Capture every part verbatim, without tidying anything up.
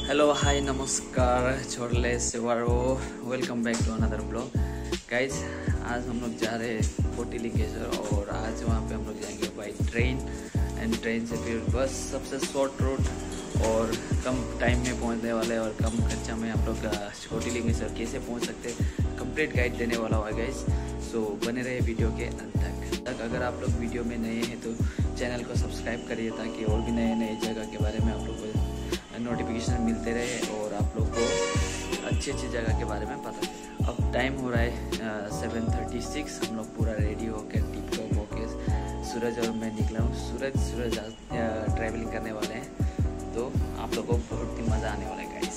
Hello hi नमस्कार छोड़ले सेवारो welcome back to another blog guys. आज हम लोग जा रहे हैं कोटी लिंगेश्वर और आज वहाँ पे हम लोग जाएंगे बाई ट्रेन एंड ट्रेन से फिर बस सबसे शॉर्ट रूट और कम टाइम में पहुँचने वाले और कम खर्चा में हम लोग कोटी लिंगेश्वर कैसे पहुँच सकते कंप्लीट गाइड देने वाला हुआ गाइज। सो बने रहे वीडियो के अंत तक तक अगर आप लोग वीडियो में नए हैं तो चैनल को सब्सक्राइब करिए ताकि और भी नए नए जगह के बारे में आप लोग को नोटिफिकेशन मिलते रहे और आप लोग को अच्छी अच्छी जगह के बारे में पता चले। अब टाइम हो रहा है सेवन थर्टी सिक्स। हम लोग पूरा रेडी होकर टिप टॉप होकर सूरज और मैं निकला हूँ। सूरज सूरज ट्रैवलिंग करने वाले हैं तो आप लोग को बहुत ही मज़ा आने वाला है गाइस।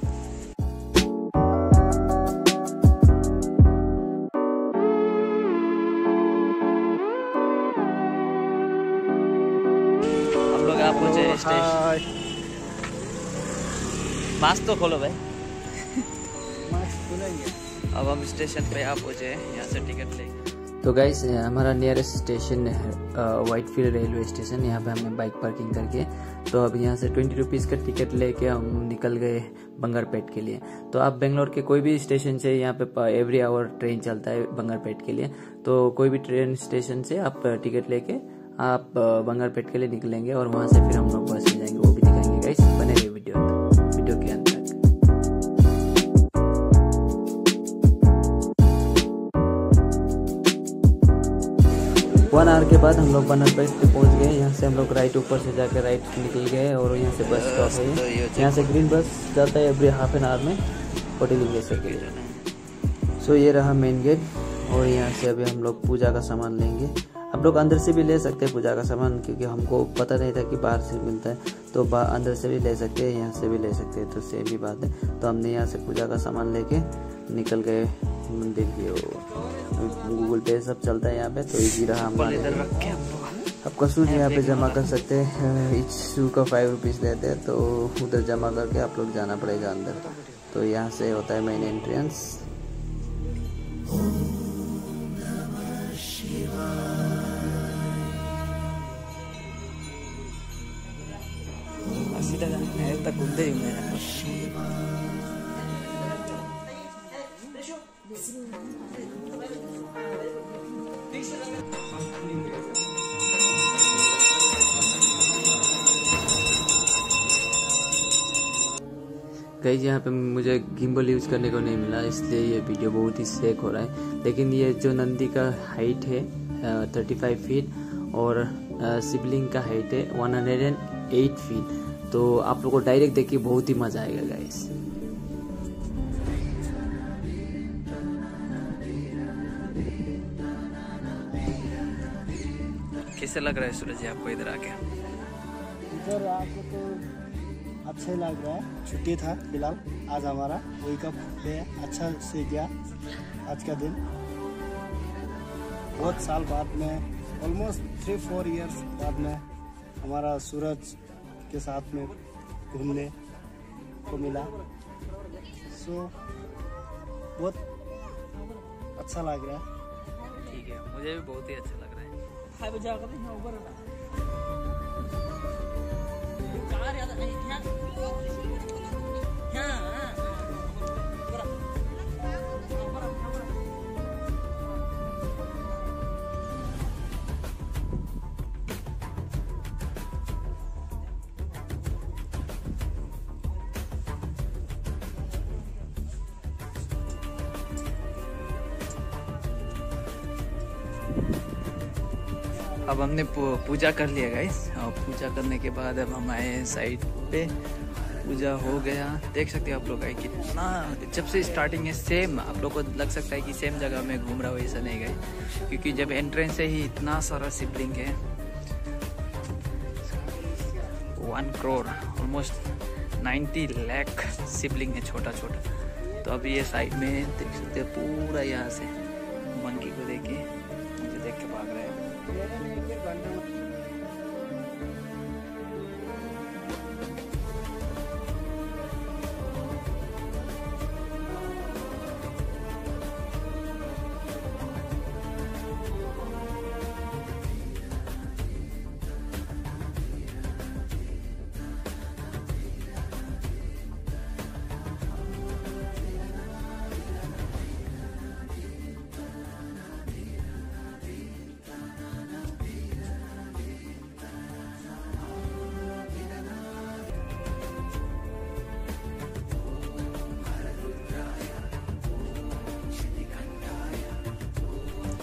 हम लोग आप पहुँचे स्टेशन। मास्क तो खोलो भाई। मास्क खोलेंगे। अब हम स्टेशन पे आप पहुँचे यहाँ से टिकट लेंगे। तो गाइस हमारा नियरेस्ट स्टेशन है वाइटफील्ड रेलवे स्टेशन। यहाँ पे हमने बाइक पार्किंग करके तो अब यहाँ से ट्वेंटी रुपीज़ का टिकट लेके हम निकल गए बंगारपेट के लिए। तो आप बेंगलोर के कोई भी स्टेशन से यहाँ पे एवरी आवर ट्रेन चलता है बंगारपेट के लिए। तो कोई भी ट्रेन स्टेशन से आप टिकट लेके आप बंगारपेट के लिए निकलेंगे और वहाँ से फिर हम लोग बस में जाएंगे, वो भी दिखाएंगे गाइस। बने रहिए वीडियो वीडियो के अंत तक। वन आवर के बाद हम लोग बंगारपेट पे पहुंच गए। यहाँ से हम लोग राइट ऊपर से जाकर राइट निकल गए और यहाँ से बस स्टॉप है। यहाँ से ग्रीन बस जाता है एवरी हाफ एन आवर में कोटी लिंगेश्वर के लिए। सो ये रहा मेन गेट और यहाँ से अभी हम लोग पूजा का सामान लेंगे। आप लोग अंदर से भी ले सकते हैं पूजा का सामान, क्योंकि हमको पता नहीं था कि बाहर से मिलता है तो अंदर से भी ले सकते हैं, यहाँ से भी ले सकते हैं, तो सेम ही बात है। तो हमने यहाँ से पूजा का सामान लेके निकल गए मंदिर की ओर। गूगल पे सब चलता है यहाँ पे तो इजी रहा हमारे। आपका शूज यहाँ पे जमा कर सकते हैं। इच शू का फाइव रुपीज़ लेते हैं तो उधर जमा करके आप लोग जाना पड़ेगा अंदर। तो यहाँ से होता है मेन एंट्रेंस। तक घूमते ही गाइस यहाँ पे मुझे गिम्बल यूज करने को नहीं मिला, इसलिए ये वीडियो बहुत ही सेक हो रहा है। लेकिन ये जो नंदी का हाइट है थर्टी फाइव फीट और शिवलिंग का हाइट है one hundred and eight feet. तो आप लोगों को डायरेक्ट देखिए बहुत ही मजा आएगा गाइस। कैसे लग रहा है सूरज जी आपको इधर आके? इधर आके तो अच्छा ही लग रहा है। छुट्टी था फिलहाल, आज हमारा वही कप पे अच्छा से गया आज का दिन। बहुत साल बाद में ऑलमोस्ट थ्री फोर इयर्स बाद में हमारा सूरज के साथ में घूमने को मिला। सो बहुत अच्छा लग रहा है। ठीक है, मुझे भी बहुत ही अच्छा लग रहा है। अब हमने पूजा कर लिया गाइस और पूजा करने के बाद अब हम आए साइड पे। पूजा हो गया, देख सकते हैं आप लोग आए कितना जब से स्टार्टिंग है सेम। आप लोग को लग सकता है कि सेम जगह में घूम रहा हो, ऐसा नहीं गए, क्योंकि जब एंट्रेंस से ही इतना सारा शिवलिंग है। One crore almost ninety lakh Shivling है छोटा छोटा। तो अभी ये साइड में देख सकते हैं पूरा यहाँ से मंकी को देखे मुझे देख के भाग रहे हैं।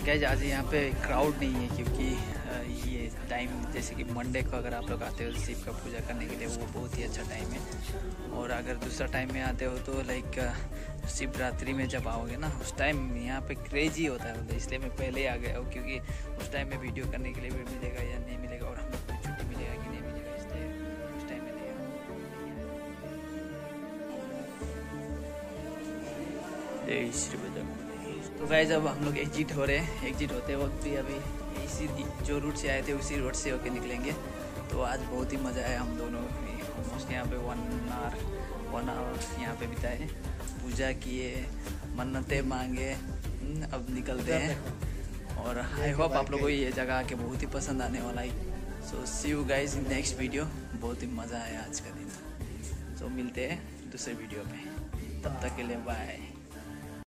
गाइस आज यहाँ पे क्राउड नहीं है क्योंकि ये टाइम जैसे कि मंडे को अगर आप लोग आते हो शिव का पूजा करने के लिए वो बहुत ही अच्छा टाइम है। और अगर दूसरा टाइम में आते हो तो लाइक शिवरात्रि में जब आओगे ना उस टाइम यहाँ पे क्रेजी होता है, मतलब इसलिए मैं पहले ही आ गया हूँ क्योंकि उस टाइम में वीडियो करने के लिए भी मिलेगा या नहीं मिलेगा और हम लोग को छुट्टी मिलेगा कि नहीं मिलेगा, इसलिए उस टाइम में नहीं जय श्री बजरंग। तो गाइस अब हम लोग एग्जिट हो रहे हैं, एग्जिट होते वक्त भी अभी इसी जो रूट से आए थे उसी रोड से होके निकलेंगे। तो आज बहुत ही मज़ा आया, हम दोनों ऑलमोस्ट यहाँ पे वन आवर वन आवर यहाँ पे बिताए, पूजा किए, मन्नतें मांगे, अब निकलते हैं। और आई होप आप लोगों को ये जगह आके बहुत ही पसंद आने वाला है। So see you guys in next video. बहुत ही मज़ा आया आज का दिन। सो so, मिलते हैं दूसरे वीडियो में, तब तक के लिए बाय।